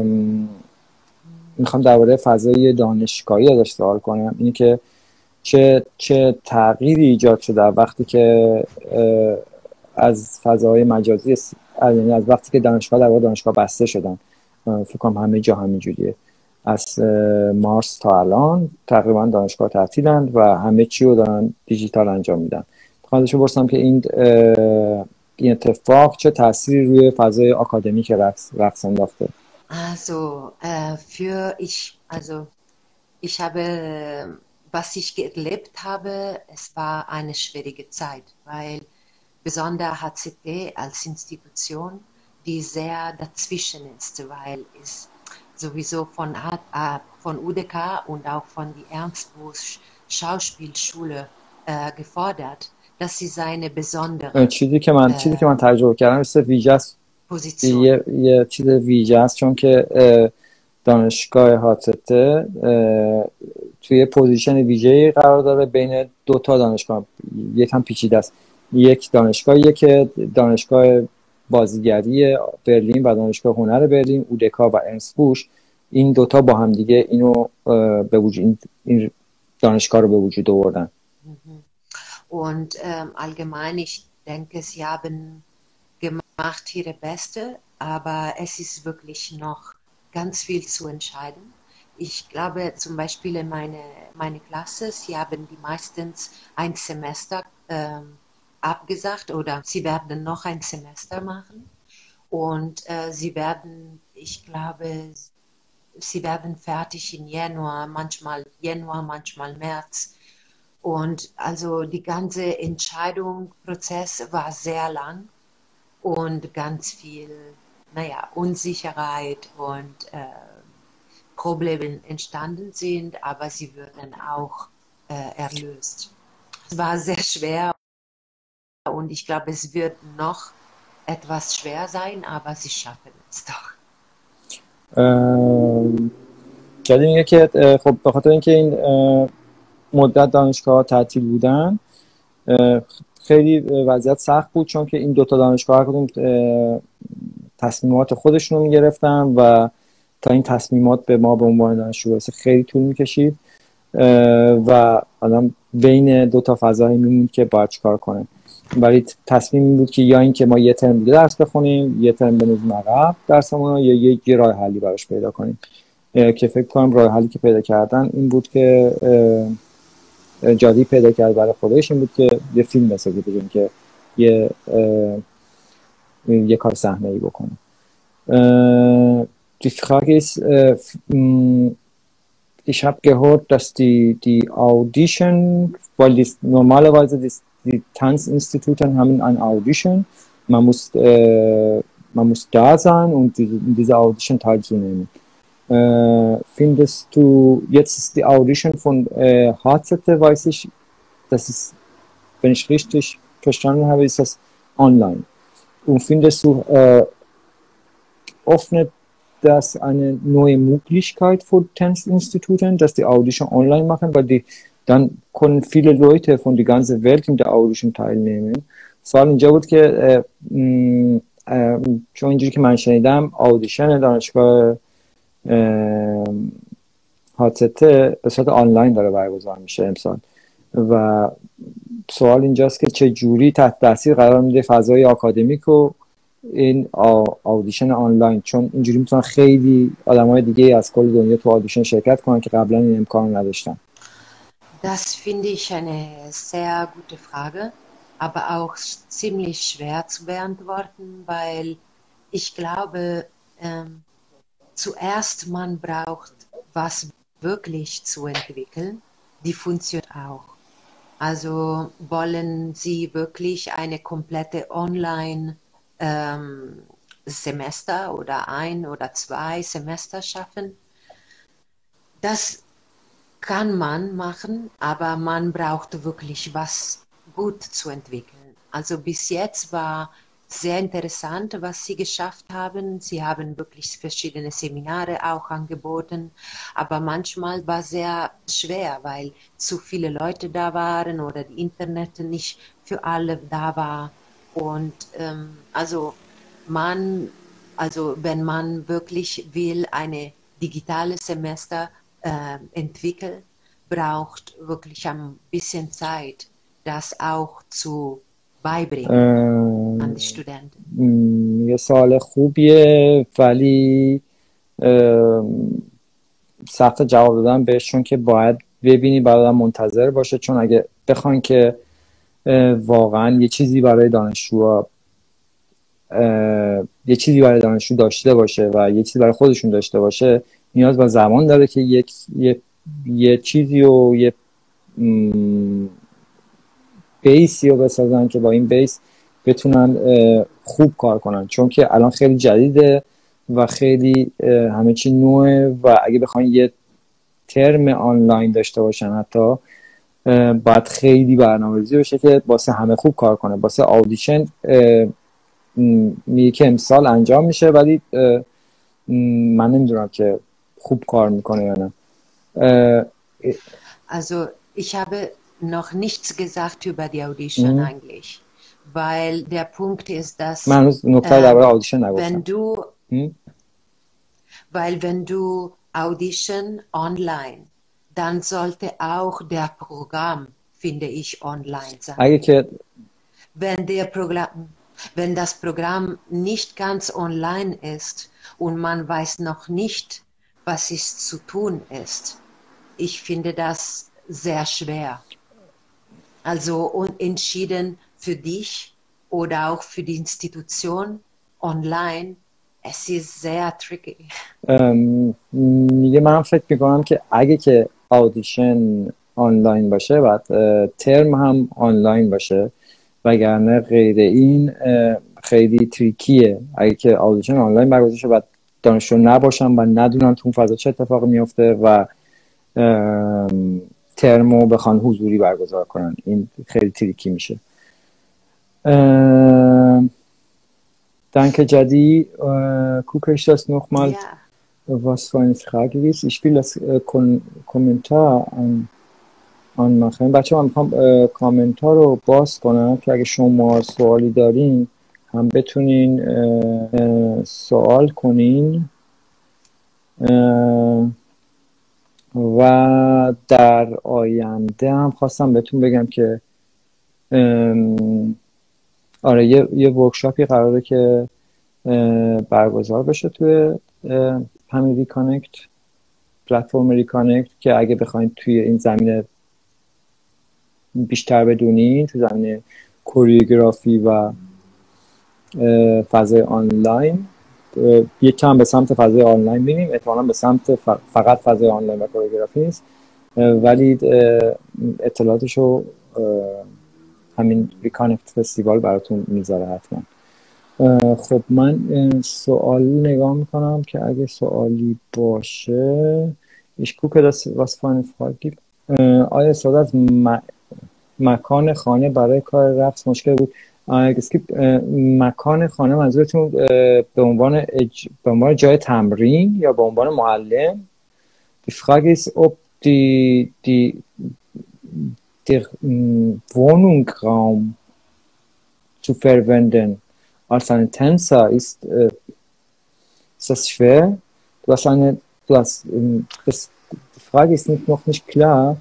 میخوام درباره فضای دانشگاهی ازش سوال کنم، اینه که چه تغییری ایجاد شده وقتی که از فضای مجازی، یعنی از وقتی که دانشگاه بسته شدن، فکر کنم همه جا همینجوریه، از مارس تا الان تقریبا دانشگاه تعطیلند و همه چی رو دارن دیجیتال انجام میدن. میخوام ازشون بپرسم که این اتفاق چه تأثیری روی فضای آکادمیک رقص انداخته؟
Ich habe, was ich erlebt habe, es war eine schwierige Zeit, weil besonders HZT als Institution, die sehr dazwischen ist, weil es sowieso von UDK und auch von die Ernst-Busch Schauspielschule gefordert, dass sie seine besondere
چیزی که من تجربه کردم مثل ویژه است، یه چیز ویژه است، چون که دانشگاه هاتسته توی پوزیشن ویژه‌ای قرار داره بین دو تا دانشگاه، یکم پیچیده است. یک دانشگاه بازیگری برلین و دانشگاه هنر برلین، اودکا و ارنست بوش، این دوتا با هم دیگه اینو به وجود این دانشگاه رو به وجود آوردن.
Und allgemein, ich denke, sie haben gemacht ihre Beste, aber es ist wirklich noch ganz viel zu entscheiden. Ich glaube zum Beispiel in meine Klasse, sie haben die meistens ein Semester abgesagt oder sie werden noch ein Semester machen und sie werden, ich glaube, sie werden fertig in Januar, manchmal März. Und also die ganze Entscheidungsprozess war sehr lang und ganz viel, Unsicherheit und Probleme entstanden sind, aber sie würden auch erlöst. Es war sehr schwer und ich glaube, es wird noch etwas schwer sein, aber sie schaffen es doch.
جالب میگه که خب به خاطر اینکه این مدت دانشگاه تعطیل بودن خیلی وضعیت سخت بود، چون که این دوتا دانشگاه هر کدوم تصمیمات خودشون رو میگرفتن و تا این تصمیمات به ما به عنوان دانشجو برسه خیلی طول میکشید و آدم بین دوتا فضایی میموند که باید چیکار کنه. ولی تصمیم این بود که یا این که ما یه ترم دیگه درس بخونیم، یه ترم بنویسیم عقب درسمون، یا یه راه حلی براش پیدا کنیم. که فکر کنم راه حلی که پیدا کردن این بود که جادی پیدا کرد برای خودش، این بود که یه فیلم بسازه، بگیم که یه کار صحنه‌ای بکنه. Die Frage ist, ich habe gehört, dass die Audition, weil normalerweise die Tanzinstitute haben ein Audition, man muss da sein und in dieser Audition teilzunehmen. Findest du, jetzt ist die Audition von HZT, weiß ich, das ist, wenn ich richtig verstanden habe, ist das online. Und findest du, öffnet das eine neue Möglichkeit für Tanzinstituten, dass die Audition online machen, weil dann können viele Leute von der ganzen Welt in der Audition teilnehmen. سوال اینجا بود که چون اینجوری که من شنیدم آودیشن دانشگاه هاتسته به صورت آنلاین داره برگزار میشه امسال و سوال اینجاست که چه جوری تحت تاثیر قرار میده فضای آکادمیک و این آودیشن آنلاین، چون اینجوری میتونن خیلی آدمای دیگه از کل دنیا تو آودیشن شرکت کنن که قبلا این امکان نداشتن.
Das finde ich eine sehr gute Frage, aber auch ziemlich schwer zu beantworten, weil ich glaube, zuerst man braucht, was wirklich zu entwickeln, die funktioniert auch. Also wollen Sie wirklich eine komplette Online Semester oder 1 oder 2 Semester schaffen? Das kann man machen, aber man braucht wirklich was gut zu entwickeln. Also bis jetzt war sehr interessant, was Sie geschafft haben. Sie haben wirklich verschiedene Seminare auch angeboten, aber manchmal war es sehr schwer, weil zu viele Leute da waren oder die Internet nicht für alle da war. Und wenn man wirklich will, eine digitale Semester entwickeln, braucht wirklich ein bisschen Zeit, das auch zu beibringen an die Studenten.
یه سوال خوبیه ولی سخت جواب دادن بهش، چون که باید ببینی، باید منتظر باشه، چون اگه بخوان که واقعا یه چیزی برای دانشجو داشته باشه و یه چیزی برای خودشون داشته باشه، نیاز به زمان داره که یه چیزی و یه بیسی رو بسازن که با این بیس بتونن خوب کار کنن، چون که الان خیلی جدیده و خیلی همه چی نوعه و اگه بخواین یه ترم آنلاین داشته باشن حتی باید خیلی برنامه‌ریزی بشه که واسه همه خوب کار کنه. واسه آودیشن میگه که امسال انجام میشه، ولی من نمیدونم که خوب کار میکنه یا نه. اه،
Also, ich habe noch nichts gesagt über die Audition eigentlich, weil der Punkt ist, dass
من هنوز نکته درباره آدیشن نگفتم.
wenn du Audition online, dann sollte auch der Programm, finde ich, online sein.
اگه که
Wenn das Programm nicht ganz online ist und man weiß noch nicht, was es zu tun ist, ich finde das sehr schwer. Also entschieden für dich oder auch für die Institution online, es ist sehr tricky.
میگه من فکر میکنم که اگه که آدیشن آنلاین باشه بعد ترم هم آنلاین باشه، وگرنه غیر این خیلی تریکیه. اگه که آدیشن آنلاین برگزار شه بعد دانشجو نباشن و ندونن تو اون فضا چه اتفاقی میفته و ترمو بخوان حضوری برگزار کنن، این خیلی تریکی میشه. Danke, Jadi. Gucke ich das nochmal, was für eine Frage ist. Ich will das Kommentar anmachen. بچه من میخوام کامنتار رو باز کنم که اگه شما سوالی دارین هم بتونین سوال کنین و در آینده هم خواستم بهتون بگم که آره یه ورکشاپی قراره که برگزار بشه توی همین ریکانکت، پلتفرم ریکانکت، که اگه بخواید توی این زمینه بیشتر بدونین تو زمینه کوریوگرافی و فضای آنلاین، یک کم به سمت فضای آنلاین میریم، احتمالاً به سمت فقط فضای آنلاین و کوریوگرافی نیست، ولی اطلاعاتشو همین ریکانکت فستیوال براتون میذاره حتما. خب من سوال نگاه میکنم که اگه سوالی باشه. Ich gucke das, was für eine Frage gibt. آیا استفاده از مکان خانه برای کار رقص مشکل بود؟ Es gibt مکان خانه منظورتون به عنوان جای تمرین یا به عنوان معلم؟ Die Frage ist, ob der Wohnraum zu verwenden als ein Tänzer ist das schwer? Die Frage ist noch nicht klar.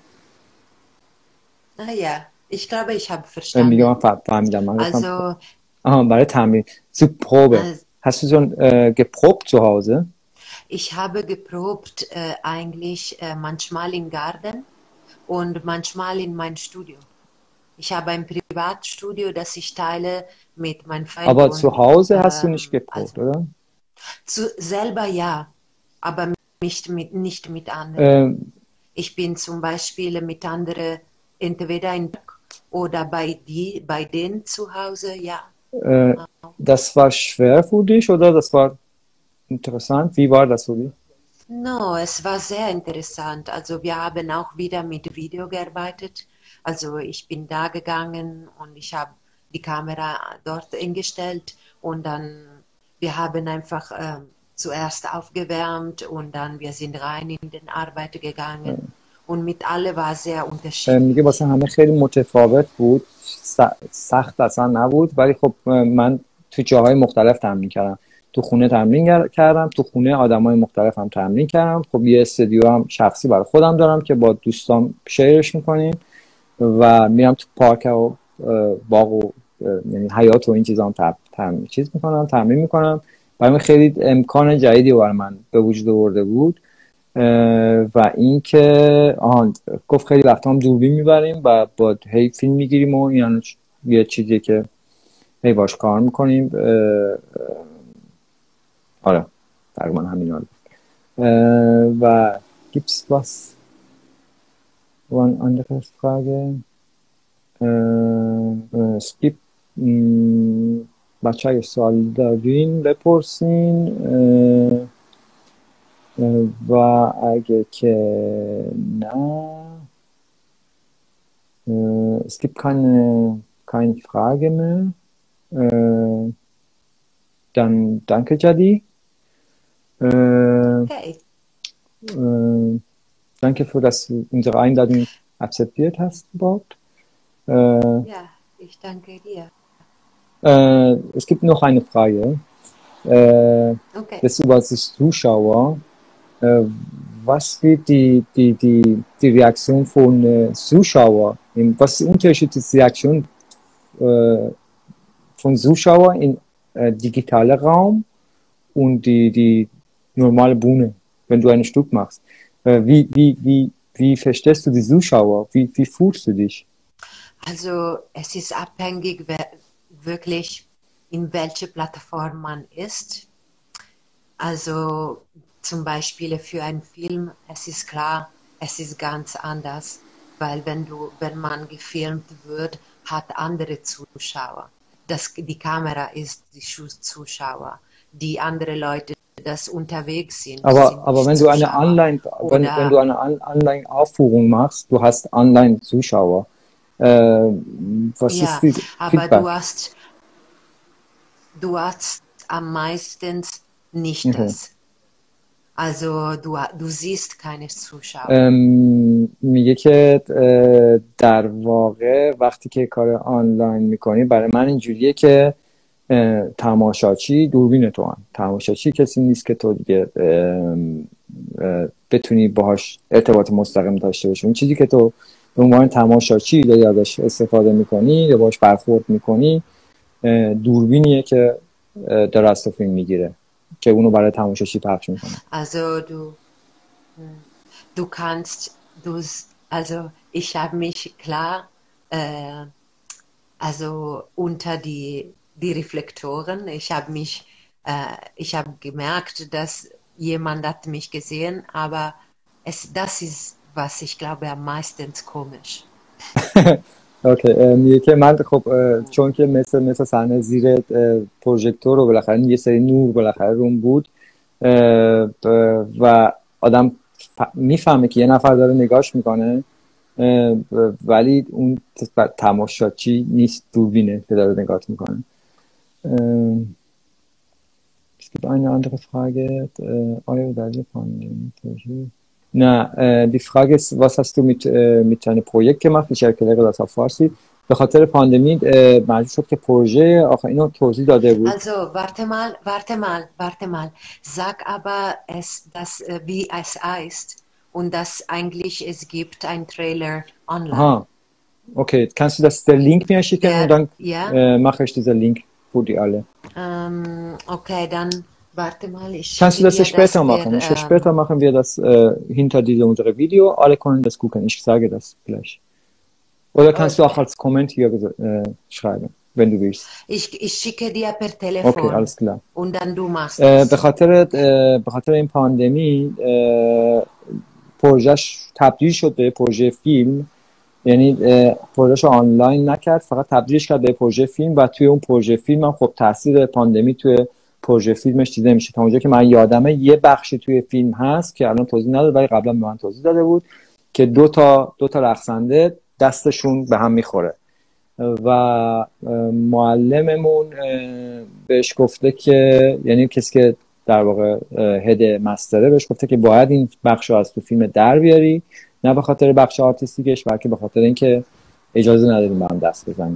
Ja, ich glaube, ich habe verstanden.
Also, برای تمرین. Zur Probe. Hast du schon geprobt zu Hause?
Ich habe geprobt eigentlich manchmal im Garten und manchmal in mein Studio. Ich habe ein Privatstudio, das ich teile mit meinen Freunden.
Aber zu Hause hast du nicht geprobt, oder?
Selber ja, aber nicht mit anderen. Ich bin zum Beispiel mit anderen entweder oder bei denen zu Hause, ja.
Das war schwer für dich oder das war interessant? Wie war das für dich?
No, es war sehr interessant. Also wir haben auch wieder mit Video gearbeitet. Also ich bin da gegangen und ich habe die Kamera dort eingestellt und dann wir haben einfach zuerst aufgewärmt und dann wir sind rein in den Arbeit gegangen und mit alle war sehr unterschiedlich.
میگه واسه همه خیلی متفاوت بود، سخت اصلا نبود، ولی خب من تو جاهای مختلف تمرین کردم. تو خونه تمرین کردم، تو خونه آدمای مختلف هم تمرین کردم. خب یه استودیو هم شخصی برای خودم دارم که با دوستام شیرش میکنیم و میرم تو پارک و باغ و یعنی حیات و این چیزا هم تمرین میکنم. برای من خیلی امکان جدیدی برای من به وجود آورده بود و اینکه گفت خیلی وقتا هم دوربین میبریم و با هی فیلم میگیریم و یعنی یه چیزی که هی باش کار میکنیم. آره تقریبا همین حال. و gibt's was eine andere Frage? Es gibt بچه های سوال دارین بپرسین و اگه که نه es gibt keine Frage mehr. Dann danke, Jadi.
Okay.
Danke für, dass du unsere Einladung akzeptiert hast überhaupt.
Ja, ich danke dir.
Es gibt noch eine Frage.
Okay.
Das ist über die Zuschauer. Äh, Was wird die Reaktion von Zuschauern? Was ist der Unterschied der Reaktion äh, von Zuschauern im digitalen Raum und die normale Bühne, wenn du ein Stück machst? Wie verstehst du die Zuschauer? Wie fühlst du dich?
Also es ist abhängig, wirklich in welcher Plattform man ist. Also zum Beispiel für einen Film, es ist klar, es ist ganz anders, weil wenn man gefilmt wird, hat andere Zuschauer. Die Kamera ist die Zuschauer. Die andere Leute, das unterwegs sind
Aber
nicht
wenn du eine
Zuschauer.
Wenn
Oder
du eine Online-Aufführung machst, du hast Online-Zuschauer. Äh, Was ist
ja,
die
aber
Feedback?
du hast am meisten nicht
Okay.
das. Also du siehst keine Zuschauer.
میگه که در واقع وقتی که کار آنلاین میکنی برای من اینجوریه که تماشاچی دوربین تو هم تماشاچی کسی نیست که تو دیگه بتونی باهاش ارتباط مستقیم داشته باشی. این چیزی که تو به عنوان تماشاچی داری ازش استفاده میکنی یا باهاش برخورد میکنی دوربینیه که داره از تو فیلم میگیره که اونو برای تماشاچی پخش میکنه.
Also du kannst, also ich habe mich klar, also unter die Reflektoren, ich habe gemerkt, dass jemand hat mich gesehen, aber das ist, was ich glaube, am meisten komisch.
اوکی میگه که من خب چون که مثل صحنه زیر پروژکتور رو بالاخره یه سری نور بالاخره روم بود و آدم میفهمه که یه نفر داره نگاش میکنه ولی اون تماشاچی نیست دوربینه که داره نگاهت میکنه. Es gibt eine andere Frage. نه die Frage ist, was hast du mit deinem Projekt gemacht? Ich erkläre das auf Farsi. به خاطر پاندمی مجبور شد که پروژه آخه اینو توضیح داده بود.
Also, warte mal. Sag aber wie es heißt und dass eigentlich es gibt ein Trailer online.
Aha, okay. Kannst du das der Link mir schicken und dann
Ja?
mache ich diesen Link für die alle.
Okay, dann warte mal, ich
Kannst du
schicke
das
dir das
später machen? Später machen wir das hinter diesem unsere Video. Alle können das gucken. Ich sage das gleich. Oder kannst du auch als Comment hier schreiben, wenn du willst.
Ich schicke dir per Telefon.
Okay, alles klar.
Und dann du machst es.
به خاطر این پاندمی پروژهش تبدیل شد به پروژه فیلم، یعنی پروژهش آنلاین نکرد، فقط تبدیلش کرد به پروژه فیلم و توی اون پروژه فیلم هم خب تاثیر پاندمی توی پروژه فیلمش دیده میشه. تا اونجا که من یادمه یه بخشی توی فیلم هست که الان توضیح نداد ولی قبلا به من توضیح داده بود که دو تا رقصنده دستشون به هم میخوره و معلممون بهش گفته که یعنی کسی که در واقع هد مستره بهش گفته که باید این بخش رو از تو فیلم در بیاری، نه به خاطر بخش آرتیستیکش بلکه به خاطر اینکه اجازه نداریم به هم دست بزنیم.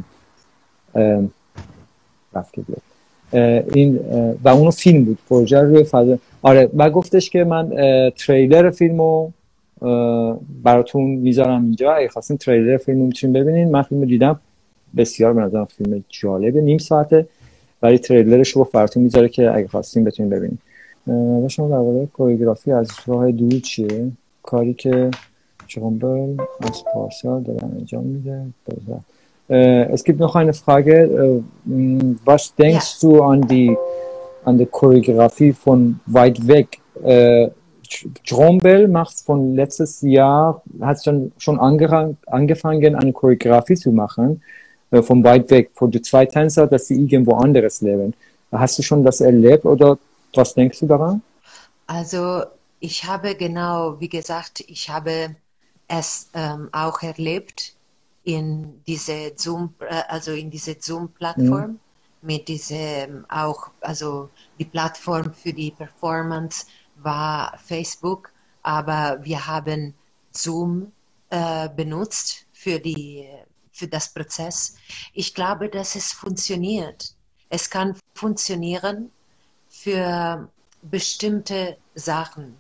این و اونو فیلم بود، پروژه روی فضا. آره و گفتش که من تریلر فیلمو براتون میذارم اینجا، اگه خواستین تریلر فیلمو میتونین ببینین. من فیلمو دیدم، بسیار به نظرم فیلم جالبه، نیم ساعته ولی تریلرش رو براتون میذاره که اگه خواستین بتونین ببینین. و شما درباره کوریوگرافی از راه دور چیه؟ کاری که جرامبل از پارسال دارن انجام میده. Es gibt noch eine Frage. Was denkst du an die Choreografie von Weit Weg? Trombel macht von letztes Jahr, hat schon angefangen, eine Choreografie zu machen, von Weit Weg, von die zwei Tänzer, dass sie irgendwo anderes leben. Hast du schon das erlebt oder was denkst du daran?
Also ich habe genau, wie gesagt, ich habe es auch erlebt in diese Zoom-Plattform, mit diesem auch, also die Plattform für die Performance war Facebook, aber wir haben Zoom benutzt für das Prozess. Ich glaube, dass es funktioniert. Es kann funktionieren für bestimmte Sachen,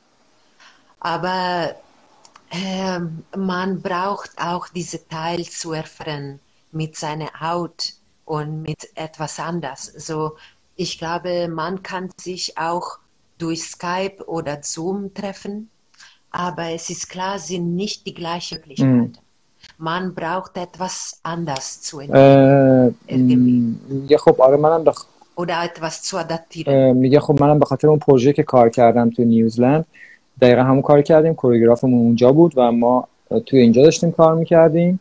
aber man braucht auch diese Teil zu erfahren mit seiner Haut und mit etwas anders. So, ich glaube, man kann sich auch durch Skype oder Zoom treffen, aber es ist klar, sind nicht die gleichen Möglichkeiten. Man braucht etwas anders zu entwickeln.
میگه خب آره منم
Oder etwas zu adaptieren.
میگه خب منم به خاطر اون پروژه که کار کردم تو نیوزلند دقیقا همون کار کردیم، کوریوگرافمون اونجا بود و ما توی اینجا داشتیم کار میکردیم.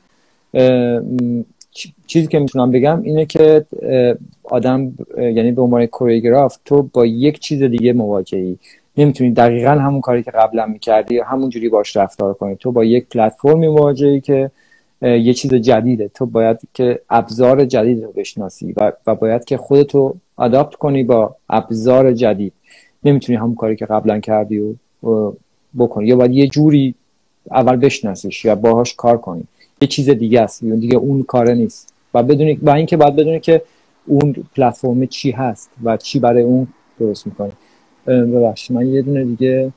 چیزی که میتونم بگم اینه که آدم یعنی به عنوان کوریوگراف تو با یک چیز دیگه مواجهی، نمیتونی دقیقا همون کاری که قبلا میکردی همون جوری باش رفتار کنی. تو با یک پلتفرمی مواجهی که یه چیز جدیده، تو باید که ابزار جدید رو بشناسی و باید که خودتو آداپت کنی با ابزار جدید. نمیتونی همون کاری که قبلا کردی و بکنی، یا باید یه جوری اول بشناسیش یا باهاش کار کنی. یه چیز دیگه است، دیگه اون کاره نیست. و بدونی و اینکه باید بدونی که اون پلتفرم چی هست و چی برای اون درست میکنی. ببخشید من یه دونه دیگه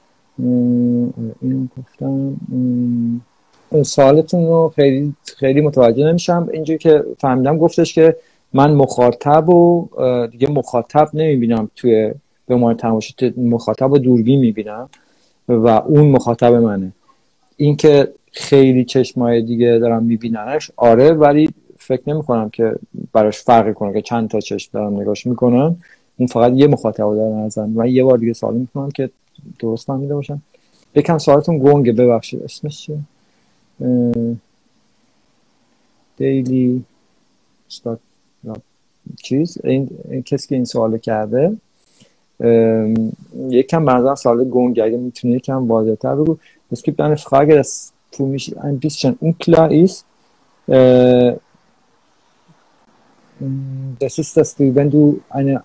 اینو گفتم. سوالتون رو خیلی متوجه نمیشم. اینجوری که فهمیدم گفتش که من مخاطب و دیگه مخاطب نمیبینم توی به عنوان تماشاگر، مخاطب و دوربین میبینم و اون مخاطب منه. این که خیلی چشمای دیگه دارم میبیننش آره، ولی فکر نمی کنم که براش فرقی کنه که چند تا چشم دارم نگاش میکنن. اون فقط یه مخاطب داره نظرم. من یه بار دیگه سوال میکنم که درست فهمیده باشم. یکم سوالتون گنگه، ببخشید. اسمش چیه؟ دیلی استارت چیز. این کسی که این سوال کرده یکم بنظرم سوال گنگه، اگه میتونی یکم واضح‌تر بگو. Es gibt eine Frage, das für mich ein bisschen unklar ist. Das ist, dass du, wenn du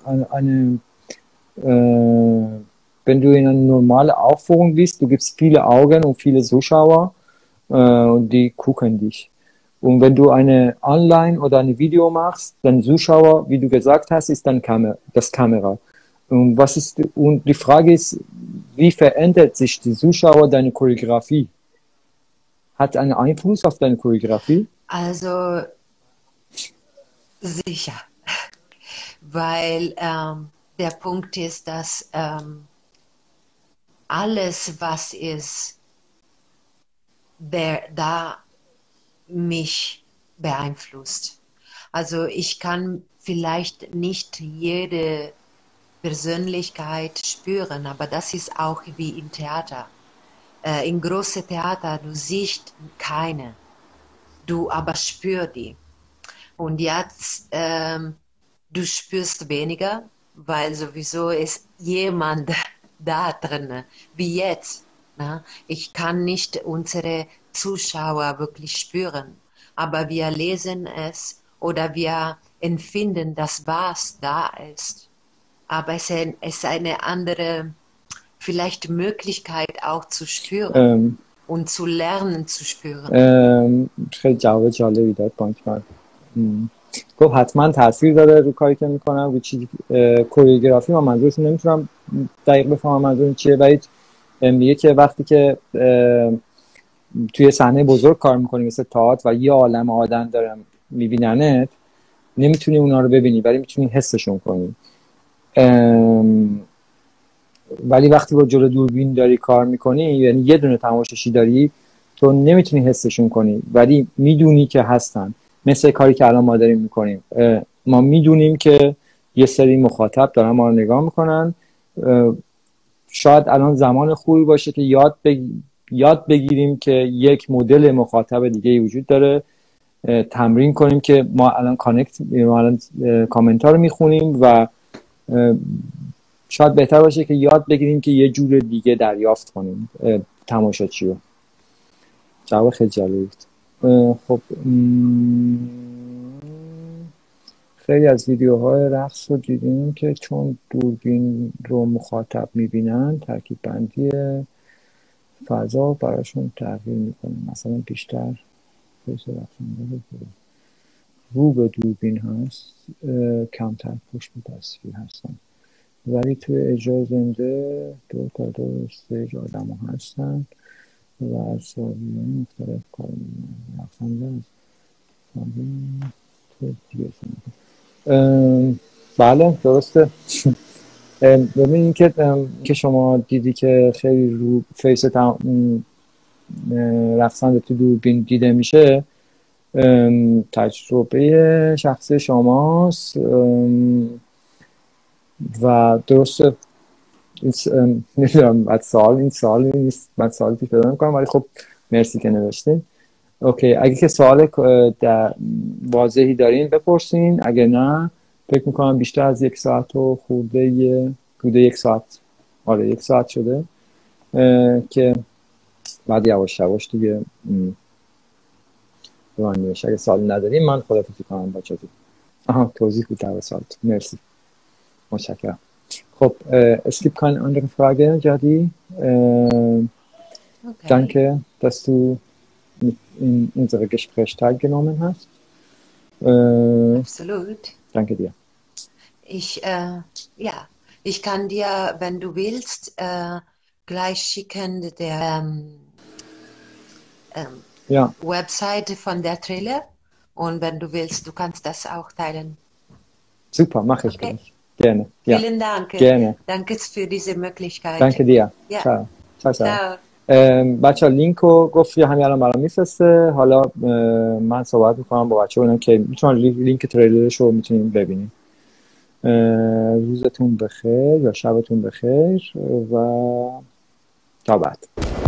wenn du in eine normale Aufführung bist, du gibst viele Augen und viele Zuschauer und die gucken dich. Und wenn du eine Online oder ein Video machst, dann Zuschauer, wie du gesagt hast, ist dann das Kamera. Und die Frage ist, wie verändert sich die Zuschauer deine Choreografie? Hat einen Einfluss auf deine Choreografie?
Also sicher, weil der Punkt ist, dass alles, was ist, da mich beeinflusst. Also ich kann vielleicht nicht jede Persönlichkeit spüren, aber das ist auch wie im Theater. In großen Theater, du siehst keine, du aber spürst die. Und jetzt, du spürst weniger, weil sowieso ist jemand da drin, wie jetzt. Ne? Ich kann nicht unsere Zuschauer wirklich spüren, aber wir lesen es oder wir empfinden, dass was da ist. Aber es ist eine andere, vielleicht Möglichkeit auch zu spüren und zu lernen zu spüren.
خیلی جواب جالبی داد بانکمن. گفت حتما تاثیر داره رو کاری که میکنم رو چیزی کوریوگرافی. من منظورش نمیتونم دقیق بفهمم منظور چیه، ولی میگه که وقتی که توی صحنه بزرگ کار میکنی مثل تئاتر و یه عالم آدم دارن میبیننت، نمیتونی اونا رو ببینی ولی میتونی حسشون کنی. ولی وقتی با جلو دوربین داری کار میکنی، یعنی یه دونه تماشاچی داری، تو نمیتونی حسشون کنی ولی میدونی که هستن. مثل کاری که الان ما داریم میکنیم، ما میدونیم که یه سری مخاطب دارن ما رو نگاه میکنن. شاید الان زمان خوبی باشه که یاد بگیریم که یک مدل مخاطب دیگه وجود داره، تمرین کنیم که ما الان کامنت ها رو میخونیم و شاید بهتر باشه که یاد بگیریم که یه جور دیگه دریافت کنیم تماشاچی رو. جواب خیلی جالب بود. خب خیلی از ویدیوهای رقص رو دیدیم که چون دوربین رو مخاطب میبینن ترکیب بندیه. فضا براشون تغییر میکنه، مثلا بیشتر رو به دوربین هست، کمتر پشت به تصویر هستن، ولی توی اجرای زنده 2 تا 2 استیج آدم ها هستن و از زاویه‌های مختلف کار می‌کنن. بله درسته. ببینید که شما دیدی که خیلی رو فیس رقصنده تو دوربین دیده میشه، تجربه شخصی شماست و درسته. نمیدونم این سوال نیست، من سوالی پیدا نمی‌کنم، ولی خب مرسی که نوشتین. اوکی، اگه که سوال واضحی دارین بپرسین، اگه نه فکر میکنم بیشتر از 1 ساعت و خورده 1 ساعت، آره 1 ساعت شده که بعد یواش یواش دیگه به من نمیشه. اگه سوال ندارین من خدافظی کنم بچه‌ها. توضیح بود در سوالت. مرسی، متشکرم. خب es gibt keine andere Frage, Jadi.
Okay.
Danke, dass du in unserem Gespräch teilgenommen hast.
Absolut.
Danke dir.
Ich kann dir, wenn du willst, gleich schicken der Webseite von der Trille, und wenn du willst, du kannst das auch teilen.
Super, mache ich gleich. Gerne.
Vielen Dank.
Gerne.
Danke für diese Möglichkeit.
Danke dir.
Ja.
Ciao. بچه ها لینک رو گفت همین الان برام میفرسته. حالا من صحبت میکنم با بچه ها ببینم که میتونن لینک تریلرش رو میتونیم ببینیم. روزتون بخیر یا شبتون بخیر و تا بعد.